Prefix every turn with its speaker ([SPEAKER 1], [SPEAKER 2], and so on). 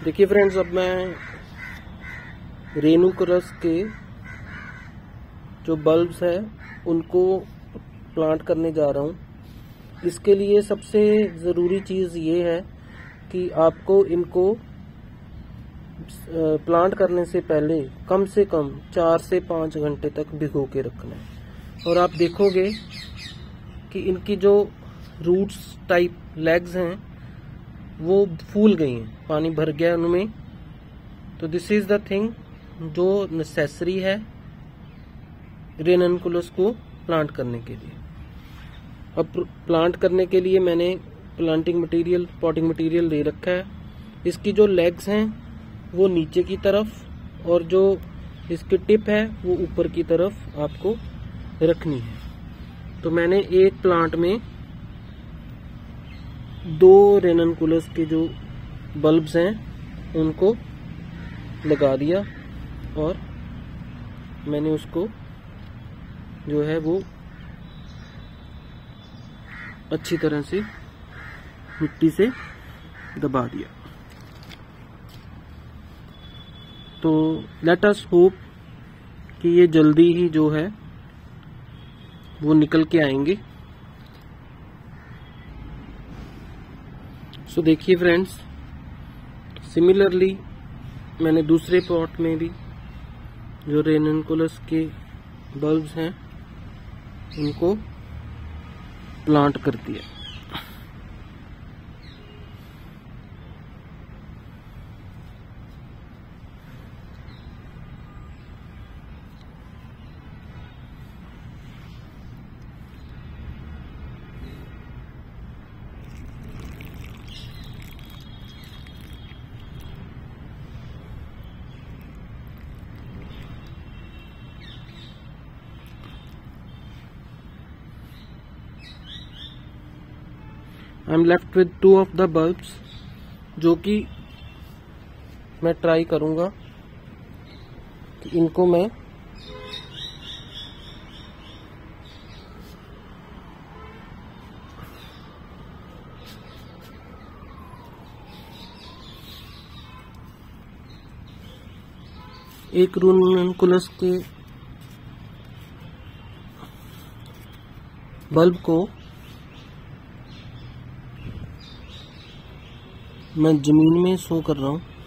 [SPEAKER 1] देखिए फ्रेंड्स, अब मैं रेनुकरस के जो बल्ब्स है उनको प्लांट करने जा रहा हूँ। इसके लिए सबसे ज़रूरी चीज़ ये है कि आपको इनको प्लांट करने से पहले कम से कम 4 से 5 घंटे तक भिगो के रखना है। और आप देखोगे कि इनकी जो रूट्स टाइप लेग्स हैं वो फूल गई हैं, पानी भर गया उनमें। तो दिस इज द थिंग जो नेसेसरी है रेननकुलस को प्लांट करने के लिए। अब प्लांट करने के लिए मैंने प्लांटिंग मटेरियल, पॉटिंग मटेरियल ले रखा है। इसकी जो लेग्स हैं वो नीचे की तरफ और जो इसकी टिप है वो ऊपर की तरफ आपको रखनी है। तो मैंने एक प्लांट में 2 रेननकुलस के जो बल्ब्स हैं उनको लगा दिया और मैंने उसको जो है वो अच्छी तरह से मिट्टी से दबा दिया। तो लेट अस होप कि ये जल्दी ही जो है वो निकल के आएंगे। सो देखिए फ्रेंड्स, सिमिलरली मैंने दूसरे पॉट में भी जो रेननकुलस के बल्ब्स हैं उनको प्लांट कर दिया। I am left with 2 of the bulbs, जो कि मैं ट्राई करूंगा कि इनको मैं एक रेननकुलस के बल्ब को मैं जमीन में शो कर रहा हूँ।